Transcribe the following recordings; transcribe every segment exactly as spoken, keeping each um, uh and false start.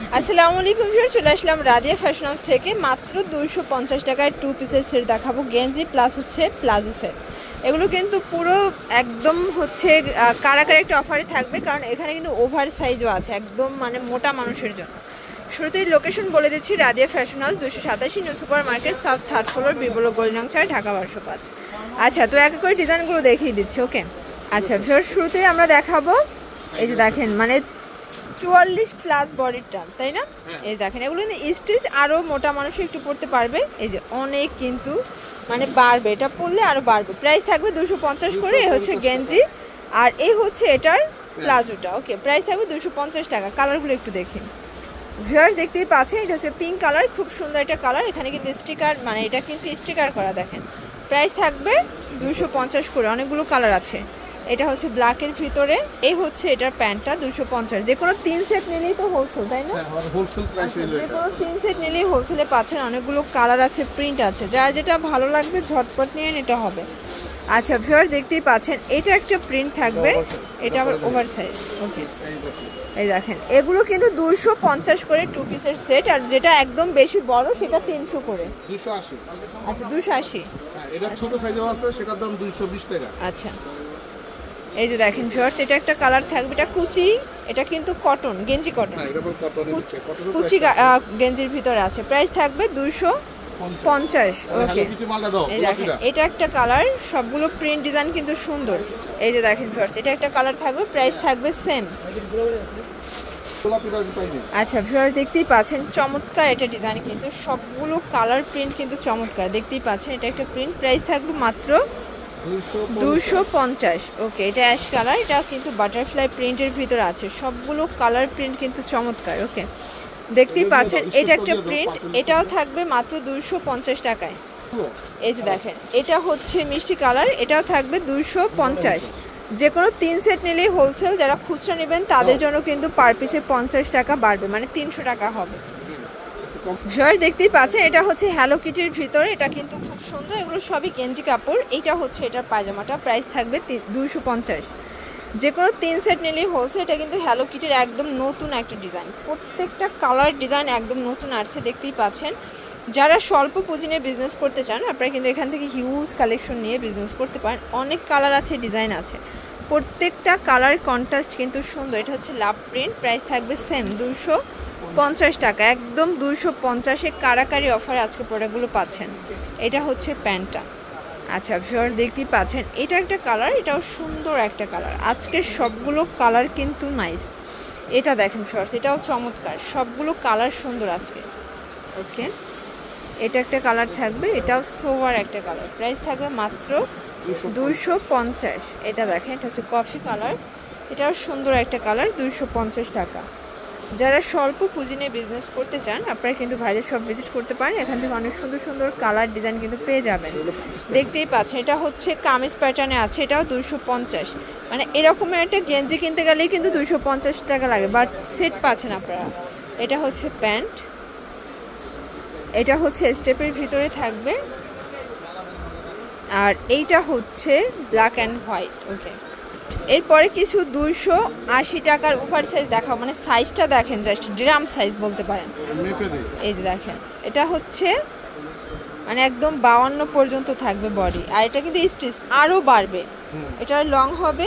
আসসালামু আলাইকুম ভিউয়ার, চলে আসলাম রাদিয়া ফ্যাশন হাউস থেকে। মাত্র দুইশো পঞ্চাশ টাকায় টু পিসের সেট দেখাবো, গেঞ্জি প্লাস হচ্ছে প্লাজো সেট। এগুলো কিন্তু পুরো একদম হচ্ছে কারাকারি একটা অফারে থাকবে, কারণ এখানে কিন্তু ওভার সাইজও আছে, একদম মানে মোটা মানুষের জন্য। শুরুতেই লোকেশন বলে দিচ্ছি, রাদিয়া ফ্যাশন হাউস, দুশো সাতাশি New Super Market, south third floor, বিবলো গোল্ডাং চার, ঢাকা বারোশো পাঁচ। আচ্ছা, তো এক করে ডিজাইনগুলো দেখিয়ে দিচ্ছি। ওকে, আচ্ছা ভিউয়ার, শুরুতেই আমরা দেখাবো এই যে দেখেন, মানে চুয়াল্লিশ প্লাস বডির টান, তাই না? এই দেখেন, এগুলো কিন্তু স্টিচ আরও মোটা মানুষ একটু পড়তে পারবে। এই যে অনেক কিন্তু মানে বাড়বে, এটা পরলে আরও বাড়বে। প্রাইস থাকবে দুশো পঞ্চাশ করে। এ হচ্ছে গেঞ্জি, আর এই হচ্ছে এটার প্লাজোটা। ওকে, প্রাইস থাকবে দুশো পঞ্চাশ টাকা। কালারগুলো একটু দেখি ভিউয়ার্স, দেখতেই পাচ্ছেন এটা হচ্ছে পিঙ্ক কালার, খুব সুন্দর একটা কালার। এখানে কিন্তু স্টিকার, মানে এটা কিন্তু স্টিকার করা। দেখেন, প্রাইস থাকবে দুশো পঞ্চাশ করে। অনেকগুলো কালার আছে। এটা হচ্ছে ব্ল্যাকের ভিতরে, এই হচ্ছে এটার প্যান্টটা দুশো পঞ্চাশ। যে কোনো তিন সেট নিলেই তো হোলসেল, তাই না? যে কোনো তিন সেট নিলেই হোলসেলে পাচ্ছেন। অনেকগুলো কালার আছে, প্রিন্ট আছে, যার যেটা ভালো লাগবে ঝটপট নিয়ে নিতে হবে। আচ্ছা ভিউয়ার্স, দেখতেই পাচ্ছেন এটা একটা প্রিন্ট থাকবে, এটা আবার ওভার সাইজ। ওকে, এই দেখেন, এগুলো কিন্তু দুইশো পঞ্চাশ করে টু পিসের সেট, আর যেটা একদম বেশি বড় সেটা তিনশো করে। দুইশো আশি। আচ্ছা, দুইশো আশি। এটা ছোট সাইজও আছে, সেটার দাম দুইশো বিশ টাকা। আচ্ছা, এই যে দেখেন ভিউয়ার্স, এটা একটা কালার থাকবে, এটা কুচি, এটা কিন্তু কটন, গেঞ্জি কটন, কুচি গেঞ্জির ভিতরে আছে। প্রাইস থাকবে দুইশো পঞ্চাশ। ওকে, এই দেখেন, এটা একটা কালার, সবগুলো প্রিন্ট ডিজাইন কিন্তু সুন্দর। এই যে দেখেন ভিউয়ার্স, এটা একটা কালার থাকবে, প্রাইস থাকবে সেম। আচ্ছা ভিউয়ার্স, দেখতেই পাচ্ছেন চমৎকার এটা ডিজাইন, কিন্তু সবগুলো কালার প্রিন্ট কিন্তু চমৎকার। দেখতেই পাচ্ছেন এটা একটা প্রিন্ট, প্রাইস থাকবে মাত্র দুশো পঞ্চাশ। ওকে, এটা অ্যাশ কালার, এটা কিন্তু বাটারফ্লাই প্রিন্টের ভিতরে আছে। সবগুলো কালার প্রিন্ট কিন্তু চমৎকার। ওকে, দেখতেই পাচ্ছেন এটা একটা প্রিন্ট, এটাও থাকবে মাত্র দুইশো পঞ্চাশ টাকায়। এই যে দেখেন, এটা হচ্ছে মিষ্টি কালার, এটাও থাকবে দুইশো পঞ্চাশ। যে কোনো তিন সেট নিলেই হোলসেল, যারা খুচরা নেবেন তাদের জন্য কিন্তু পার পিসে পঞ্চাশ টাকা বাড়বে, মানে তিনশো টাকা হবে। ভিউয়ার্স, দেখতেই পাচ্ছেন এটা হচ্ছে হ্যালো কিটির ভিতরে, এটা কিন্তু খুব সুন্দর। এগুলো সবই গেঞ্জি কাপড়। এটা হচ্ছে এটার পায়জামাটা, প্রাইস থাকবে দুইশো পঞ্চাশ। যে কোনো তিন সেট নিলেই হোলসেল। এটা কিন্তু হ্যালো কিটির একদম নতুন একটা ডিজাইন, প্রত্যেকটা কালার ডিজাইন একদম নতুন আসছে, দেখতেই পাচ্ছেন। যারা স্বল্প পুঁজি নিয়ে বিজনেস করতে চান, আপনারা কিন্তু এখান থেকে হিউজ কালেকশন নিয়ে বিজনেস করতে পারেন। অনেক কালার আছে, ডিজাইন আছে, প্রত্যেকটা কালার কন্ট্রাস্ট কিন্তু সুন্দর। এটা হচ্ছে লাভ প্রিন্ট, প্রাইস থাকবে সেম দুইশো পঞ্চাশ টাকা, একদম দুইশো পঞ্চাশে কারাকারি অফারে আজকে প্রোডাক্টগুলো পাচ্ছেন। এটা হচ্ছে প্যান্টটা। আচ্ছা ভিউয়ার্স, দেখতেই পাচ্ছেন এটা একটা কালার, এটাও সুন্দর একটা কালার। আজকের সবগুলো কালার কিন্তু নাইস। এটা দেখেন ভিউয়ার্স, এটাও চমৎকার, সবগুলো কালার সুন্দর আজকে। ওকে, এটা একটা কালার থাকবে, এটাও সোভার একটা কালার, প্রাইস থাকবে মাত্র দুইশো পঞ্চাশ। এটা দেখেন, এটা হচ্ছে কফি কালার, এটাও সুন্দর একটা কালার, দুইশো পঞ্চাশ টাকা। যারা স্বল্প পুঁজি নিয়ে বিজনেস করতে চান, আপনারা কিন্তু ভাইদের সব ভিজিট করতে পারেন। এখান থেকে অনেক সুন্দর সুন্দর কালার ডিজাইন কিন্তু পেয়ে যাবেন। দেখতেই পাচ্ছেন এটা হচ্ছে কামিজ প্যাটার্নে আছে, এটাও দুইশো পঞ্চাশ। মানে এরকমের একটা গেঞ্জি কিনতে গেলেই কিন্তু দুইশো পঞ্চাশ টাকা লাগে, বাট সেট পাচ্ছেন আপনারা। এটা হচ্ছে প্যান্ট, এটা হচ্ছে স্টেপের ভিতরে থাকবে, আর এইটা হচ্ছে ব্ল্যাক অ্যান্ড হোয়াইট। ওকে, এরপরে কিছু দুইশো আশি টাকার ওভার সাইজ দেখাও, মানে সাইজটা দেখেন, জাস্ট ড্রাম সাইজ বলতে পারেন। এই যে দেখেন, এটা হচ্ছে মানে একদম বাউান্ন পর্যন্ত থাকবে বডি, আর এটা কিন্তু স্টিচ আরও বাড়বে, এটা লং হবে।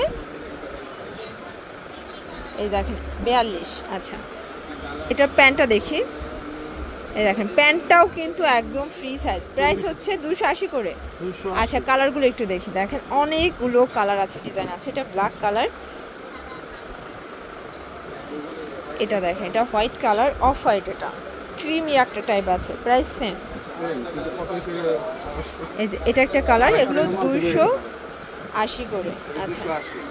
এই দেখেন বিয়াল্লিশ। আচ্ছা, এটার প্যান্টটা দেখি। এই দেখেন, প্যান্টটাও কিন্তু একদম ফ্রি সাইজ, প্রাইস হচ্ছে দুশো আশি করে। আচ্ছা, কালারগুলো একটু দেখি। দেখেন অনেকগুলো কালার আছে, ডিজাইন আছে। এটা ব্ল্যাক কালার, এটা দেখেন, এটা হোয়াইট কালার, অফ হোয়াইট, এটা ক্রিমি একটা টাইপ আছে, প্রাইস সেম। এই যে এটা একটা কালার, এগুলো দুইশো আশি করে। আচ্ছা,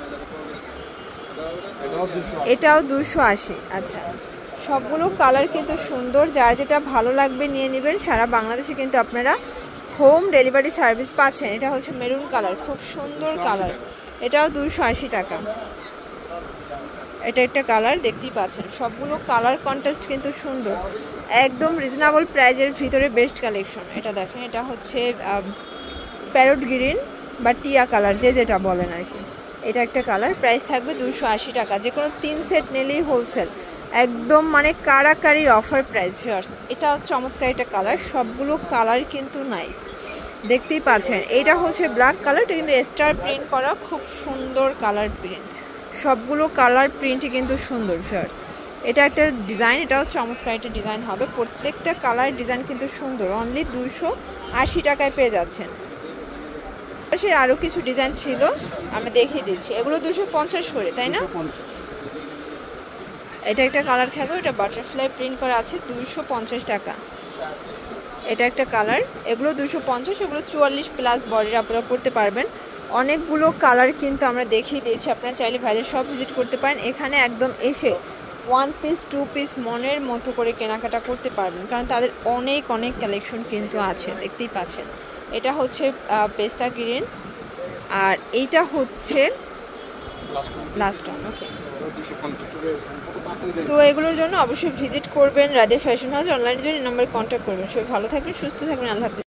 এটাও দুশো আশি। আচ্ছা, সবগুলো কালার কিন্তু সুন্দর, যার যেটা ভালো লাগবে নিয়ে নেবেন। সারা বাংলাদেশে কিন্তু আপনারা হোম ডেলিভারি সার্ভিস পাচ্ছেন। এটা হচ্ছে মেরুন কালার, খুব সুন্দর কালার, এটাও দুশো আশি টাকা। এটা একটা কালার, দেখতেই পাচ্ছেন সবগুলো কালার কন্ট্রাস্ট কিন্তু সুন্দর, একদম রিজনেবল প্রাইজের ভিতরে বেস্ট কালেকশন। এটা দেখেন, এটা হচ্ছে প্যারট গ্রিন বা টিয়া কালার, যে যেটা বলেন আর কি। এটা একটা কালার, প্রাইস থাকবে দুশো আশি টাকা। যে কোনো তিন সেট নিলেই হোলসেল, একদম মানে কারাকারি অফার প্রাইস ভিউয়ার্স। এটাও চমৎকার একটা কালার, সবগুলো কালার কিন্তু নাইস, দেখতেই পাচ্ছেন। এটা হচ্ছে ব্ল্যাক কালার, এটা কিন্তু স্টার প্রিন্ট করা, খুব সুন্দর কালার প্রিন্ট, সবগুলো কালার প্রিন্টই কিন্তু সুন্দর ভিউয়ার্স। এটা একটা ডিজাইন, এটাও চমৎকার একটা ডিজাইন হবে, প্রত্যেকটা কালার ডিজাইন কিন্তু সুন্দর। অনলি দুইশো আশি টাকায় পেয়ে যাচ্ছেন। আরও কিছু ডিজাইন ছিল আমরা দেখিয়ে দিচ্ছি, এগুলো দুশো পঞ্চাশ করে, তাই না? এটা একটা কালার থাকবে, এটা বাটারফ্লাই প্রিন্ট করা আছে, দুইশো পঞ্চাশ টাকা। এটা একটা কালার, এগুলো দুশো পঞ্চাশ, এগুলো চুয়াল্লিশ প্লাস বডির আপনারা করতে পারবেন। অনেকগুলো কালার কিন্তু আমরা দেখিয়ে দিয়েছি, আপনারা চাইলে ভাইদের সব ভিজিট করতে পারেন। এখানে একদম এসে ওয়ান পিস টু পিস মনের মতো করে কেনাকাটা করতে পারবেন, কারণ তাদের অনেক অনেক কালেকশন কিন্তু আছে, দেখতেই পাচ্ছেন। এটা হচ্ছে পেস্তা গ্রিন, আর এইটা হচ্ছে লাস্ট ওয়ান। ওকে, তো এগুলোর জন্য অবশ্যই ভিজিট করবেন রাধে ফ্যাশন হাউস। অনলাইনের জন্য নাম্বার কন্ট্যাক্ট করবেন। সবাই ভালো থাকবেন, সুস্থ থাকবেন, আল্লাহ হাফেজ।